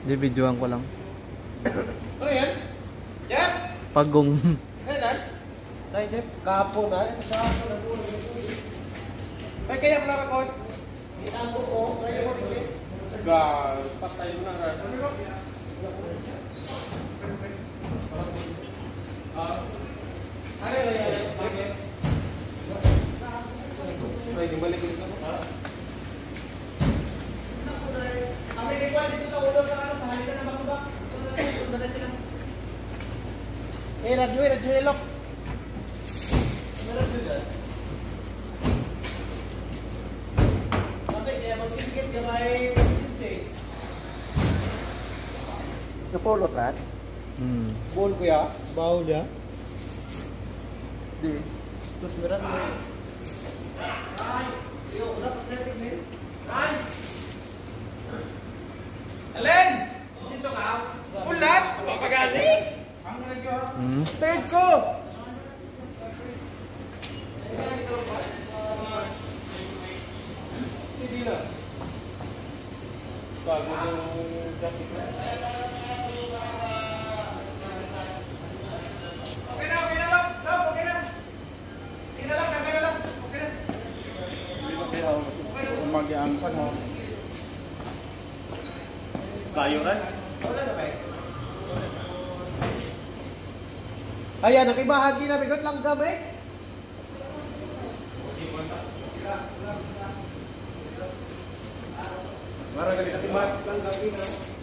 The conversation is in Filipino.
Di, videoan ko lang. Ano yan? Jeff? Pagong. Kailan? Sa'yo, Jeff? Kapo na. Ito siya ako na doon. Ay, kaya mo na-record. Itago ko. Kaya mo na gal. Patay mo na. Ano yan? Ay, gumalik ulit ako. Kami nagwal dito sa ulo sa ano, pahali ka na bakubak. Radyo, elok. Meron dyan. Sabi, kaya magsingkit ka may jeans eh. Napulot rat? Bol ko ya? Bawal ya? Di. Terus meron mo eh. Ay! Iyo, wala pa traffic na eh. Ay! Alin! Dito ka? Ulat! Papagali! Ang nagyo? Save ko! Hindi na. Bago yung traffic na. Okay na lang! Okay na! Sige na lang, kagana lang! Okay na! Kung mag-iangsan mo. Kayo rin? Wala na ba eh? Ayan, nakibahagi na bigot lang kami. Marang nakibahagi lang kami na.